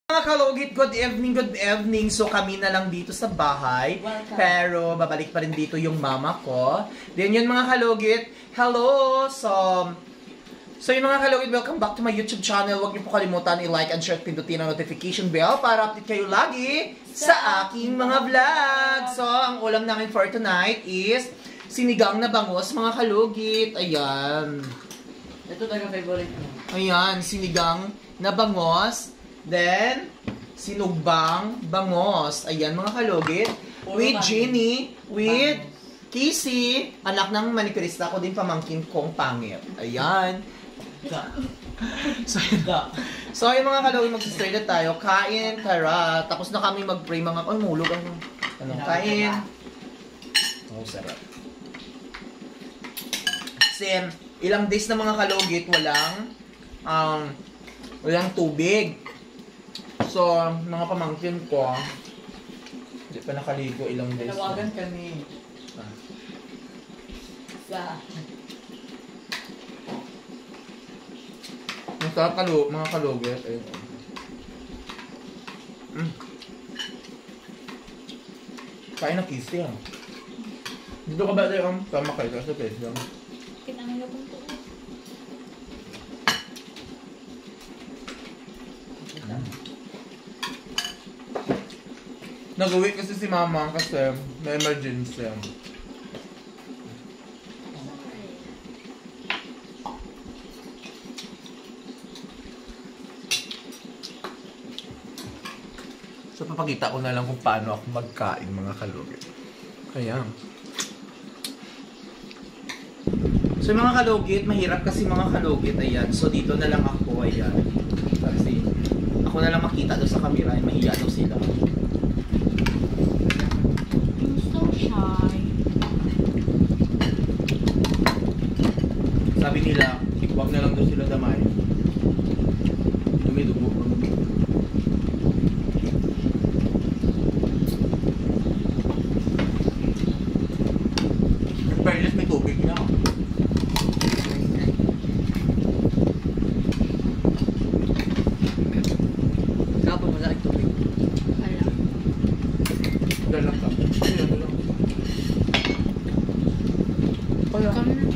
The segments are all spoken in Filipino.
Mga kalugit, good evening, good evening. So kami na lang dito sa bahay. Welcome. Pero babalik pa rin dito yung mama ko. Then yun mga kalugit, hello! So yung mga kalugit, welcome back to my YouTube channel. Huwag niyo po kalimutan i-like and share at pindutin ang notification bell para update kayo lagi sa aking mga vlog. So ang ulam namin for tonight is sinigang na bangus mga kalugit. Ayan. Ito talaga favorite mo. Ayan, sinigang na bangus. Then, sinugbang bangos. Ayan mga kalugit. With Jenny, with Casey, anak ng manicurista ko din pamangkin kong pangit. Ayan. So yung mga kalugit, mag-start na tayo. Kain, tara. Tapos na kami mag-pray mga... Ay, mulog ang... Ano, kain. Oh, sarap. Kasi, ilang days na mga kalugit, walang tubig. So, mga pamangkin ko, hindi pa nakaligo ilang days. Tinawagan kami. Masarap mga kalugit. Kain na kisi ah. Dito ka ba tayo ang tama kayo sa pwede lang? Kinangin ko po. Nag-uwi kasi si mama kasi may emergency. So papakita ko na lang kung paano ako magkain mga kalugit. Kaya. So mga kalugit, mahirap kasi mga kalugit. Ayan. So dito na lang ako. Ayan. Kasi ako na lang makita doon sa camera. Mahiya daw sila. Sabi nila, wag na lang daw sila damay. Dumidugo pa. Fairness, may tubig na. Kapag masakit tubig. Wala. Dalang ka. Ayan, dalang. Wala. Kami na.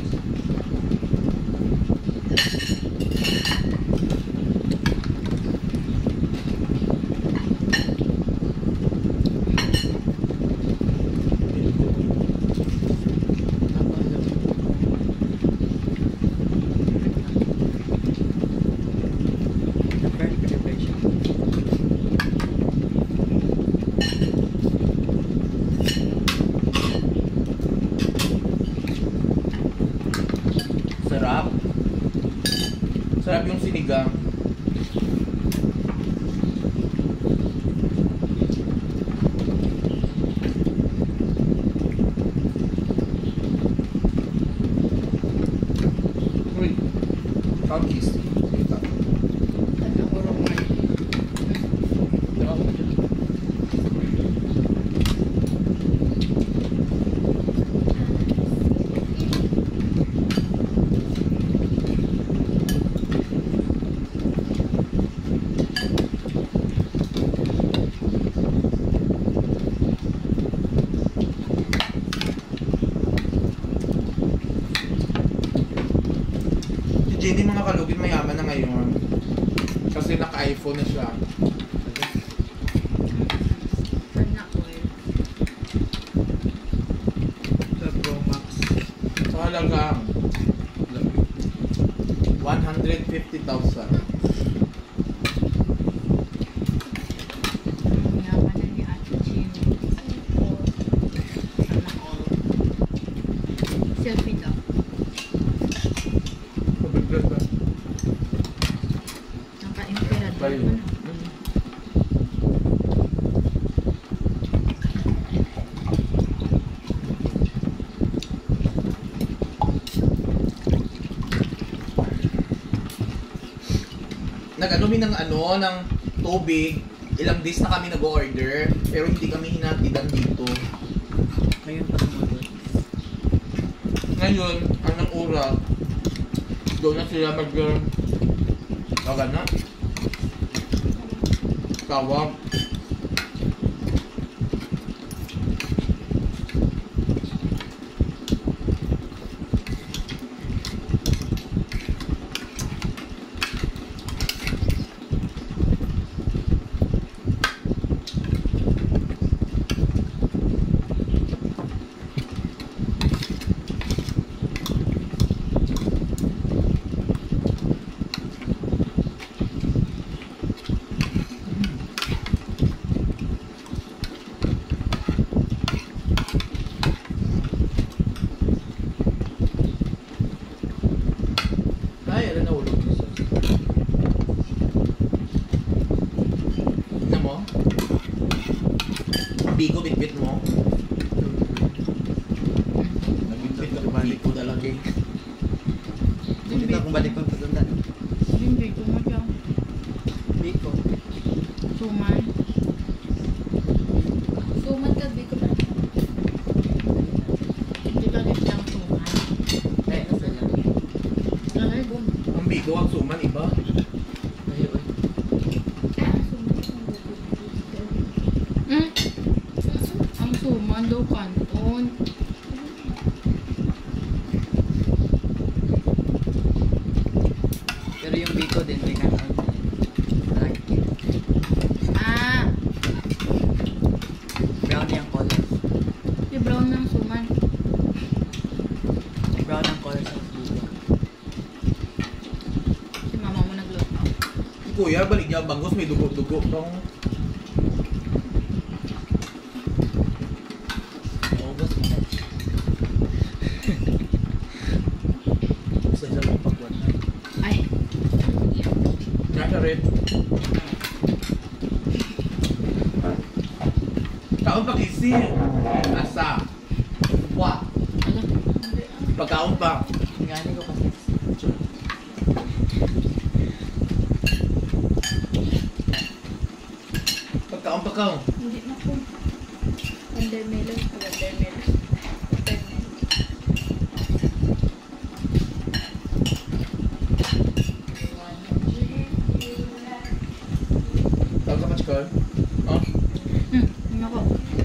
Sarap. Sarap yung sinigang. Uy, cookies. Jenny mga kalugit mayaman na ngayon kasi naka-iPhone na siya. Anak ko eh. Sa Pro Max. Sa halagang 150,000. Yaman na ni Ate Jimmy. Anak ko. Selfie daw. Naka-imperador pa na. Nag-ano ng tubig. Ilang days na kami nag-order pero hindi kami hinatidan dito. Ngayon pa sumunod. Ngayon, anong oras? Doon na sila mag... na? Tawag. Ay, alam na ulo. Tignan mo. Bigo, bitbit mo. Nabitbit ka balik ko na lagi. Hindi na kung balik ko ito doon. Hindi ko mo dyan. Biko. Suman. Suman ka, di ko pa. Hindi ka rin lang suman. Eh, nasa lang. Lalay, bum. Ang bigo, ang suman, iba. Ayun. Hmm? Ang suman daw kanton. Pero yung biko din, may kanon. Malaki. Ah, Brown yung color. yung brown ng suman. Brown ang color sa biko. Si mama mo nagluto. Si Kuya, balik niya ang banggos, may dugo-dugo. Tong... August mo na. Isa siya lang pagwan na. Ay, Nasa rin. Kaon pag-isi. Asa. Wa. ala. Pagkaon pa. Gani ko kasi. Pagkaon. Hindi na po. Watermelon. Watermelon. Tawag ka matchkal? Oh? Nako.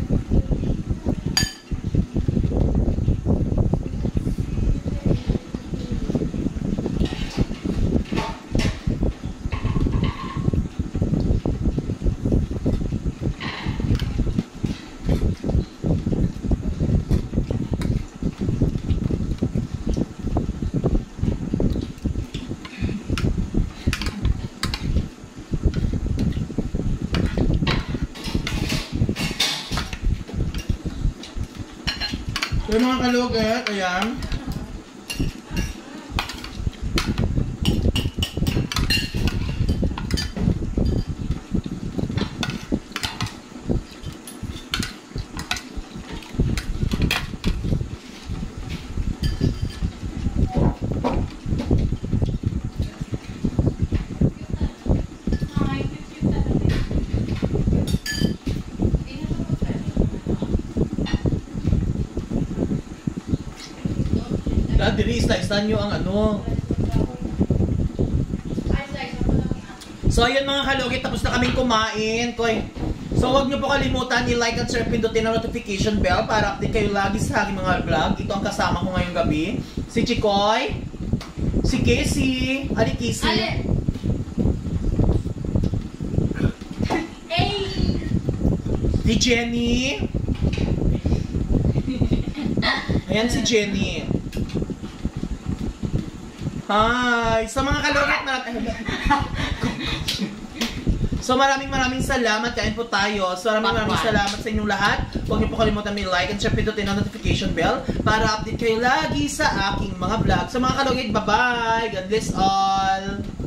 So yung mga kalugit, ayan. Lahat diri, slice nyo ang ano. So ayun mga kalugit, tapos na kaming kumain. So huwag nyo po kalimutan i-like at share, pindutin ang notification bell para update kayo lagi sa aking mga vlog. Ito ang kasama ko ngayong gabi. Si Chikoy, si Casey, Ali Casey, si Jenny. Ayan si Jenny. Hi! Sa mga kalugit natin. So maraming salamat. Kain po tayo. So maraming salamat sa inyong lahat. Huwag niyo po kalimutan like and share, pindutin ang notification bell para update kayo lagi sa aking mga vlog. Sa mga kalugit, bye-bye! God bless all!